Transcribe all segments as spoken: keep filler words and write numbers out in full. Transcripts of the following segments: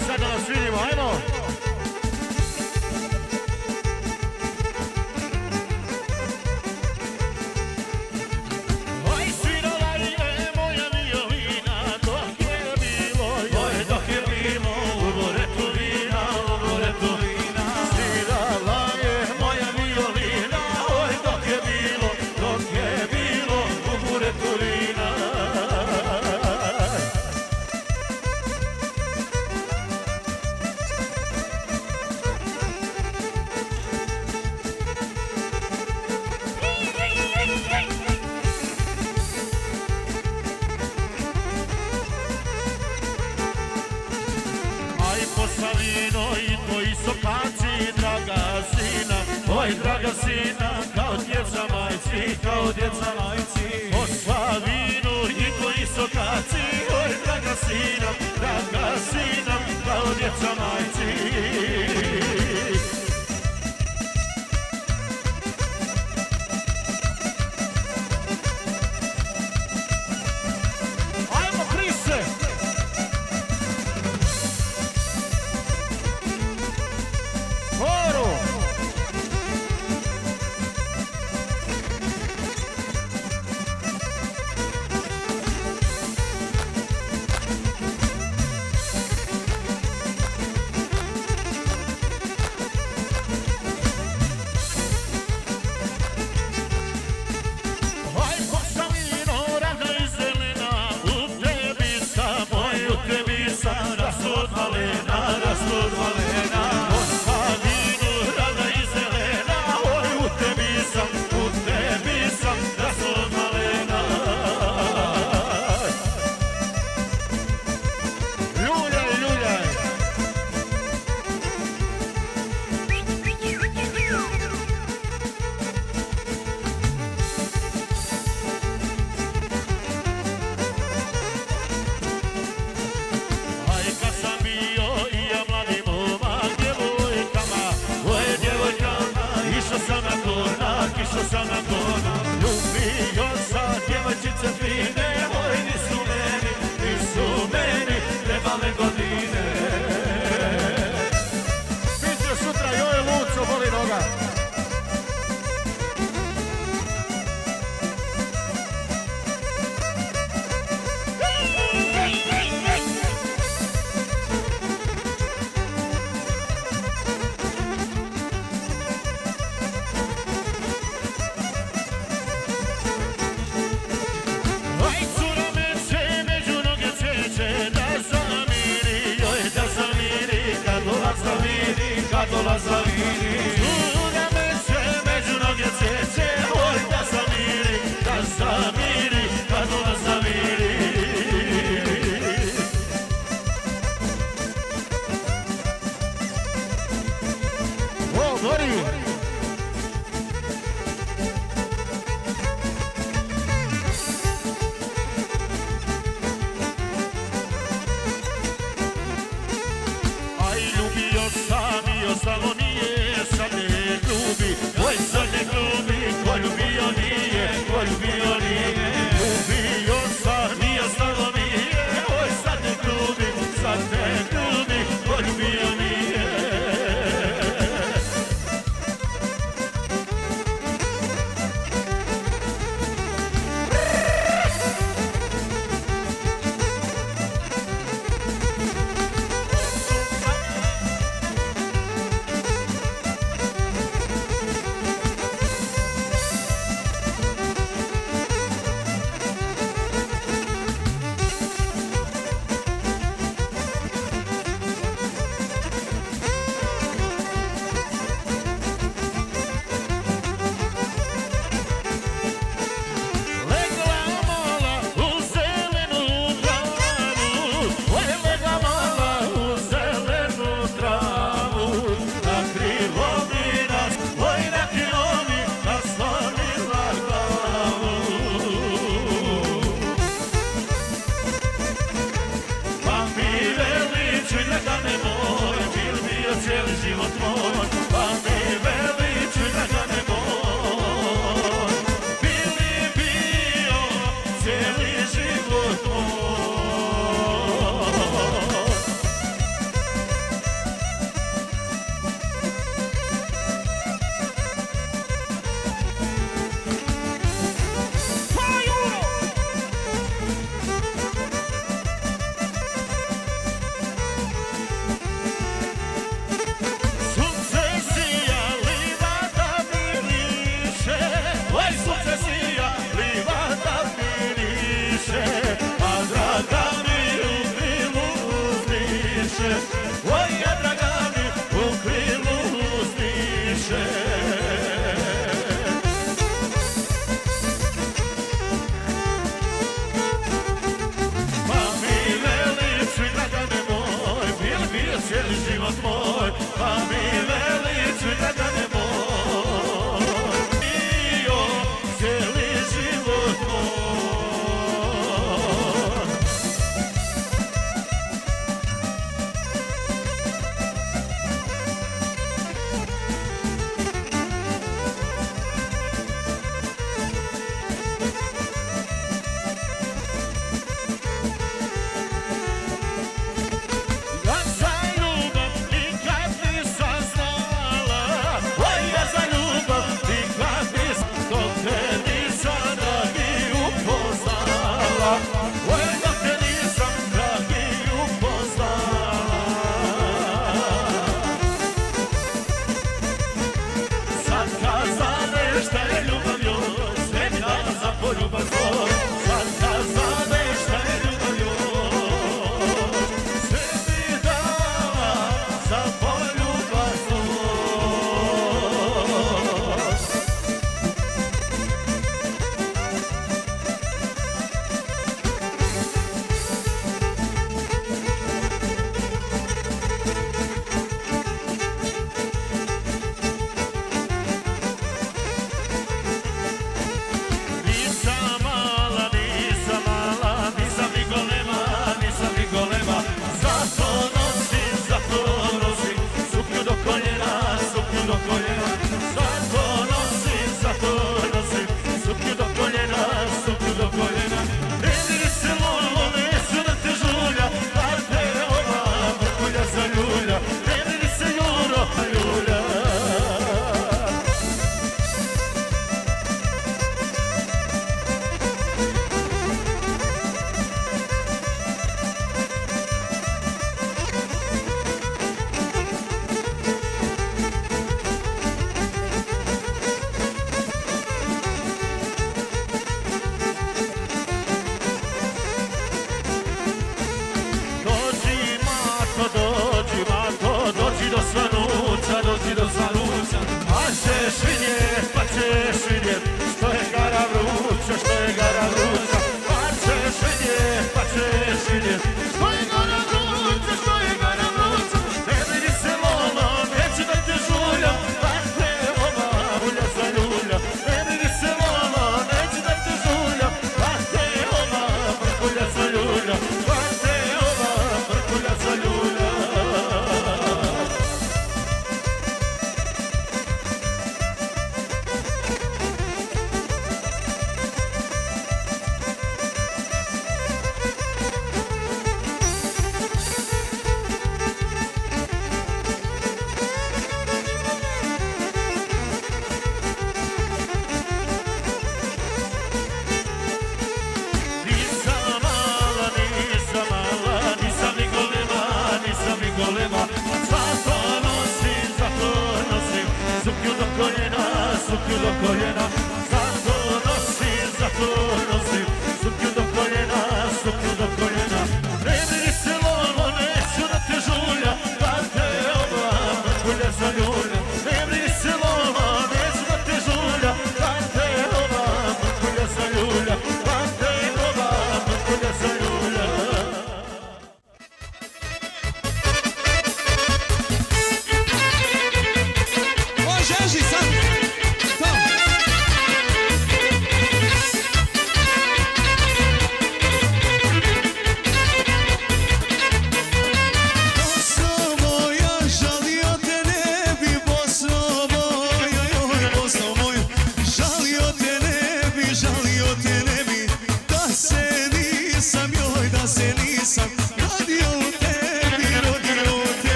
sad da nas vidimo, ajmo! Oj, draga sina, kao djeca majci, kao djeca majci. Po Slavinu i koji sokaci, oj, draga sina, draga sina, kao djeca majci. Ajmo, Krise! Oro! rekla, oj da te nisam dragi upoznala. Sad kazane šta je ljubav joj, sve mi dala za poljubav svoj. Sad kazane šta je ljubav joj, sve mi dala za poljubav svoj. Nisam mala, nisam mala, nisam ni golema, nisam ni golema. Zato nosim, zato nosim suknju do koljena, suknju do koljena. Zato nosim, zato nosim suknju do koljena, suknju do koljena. Ne miri se lolo, neću da te žulja, a te ova mrkulja zaljulja. Ne miri se Juro, ljulja. Dođi Mato, dođi Mato, dođi do Svanuća, dođi do Svanuća. Pa ćeš vidjet, pa ćeš vidjet, što je gara vruća, što je gara vruća. Pa ćeš vidjet, pa ćeš vidjet, što je gara vruća, što je gara vruća. Ne vidi se lolo, neću da te žuljam, pa te ova mulja zaljulja. Ne vidi se lolo, neću da te žuljam, pa te ova mrkulja zaljulja. Pa te ova mrkulja zaljulja.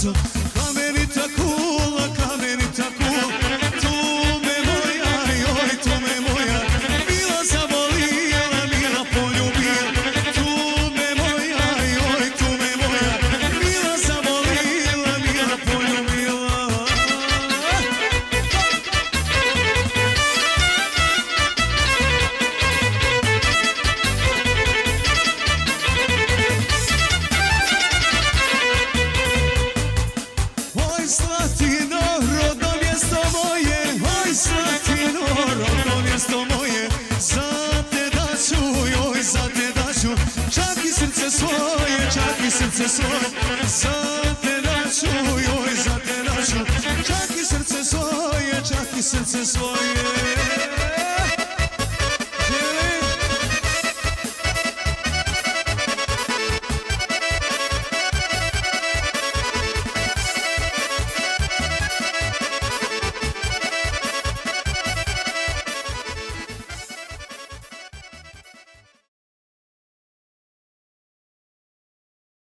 nosu, kamenita kula, kamenita kula. Tu me moja, joj, tu me moja, mila zavolijela, mila poljubila. Tu me moja, joj, tu me moja, mila zavolijela, mila poljubila. Oj, Slatino, rodno mjesto moje, oj, Slatino, rodno mjesto moje, za te daću, joj, za te daću, čak i srce svoje, čak i srce svoje, za te daću, joj, za te daću, čak i srce svoje, čak i srce svoje.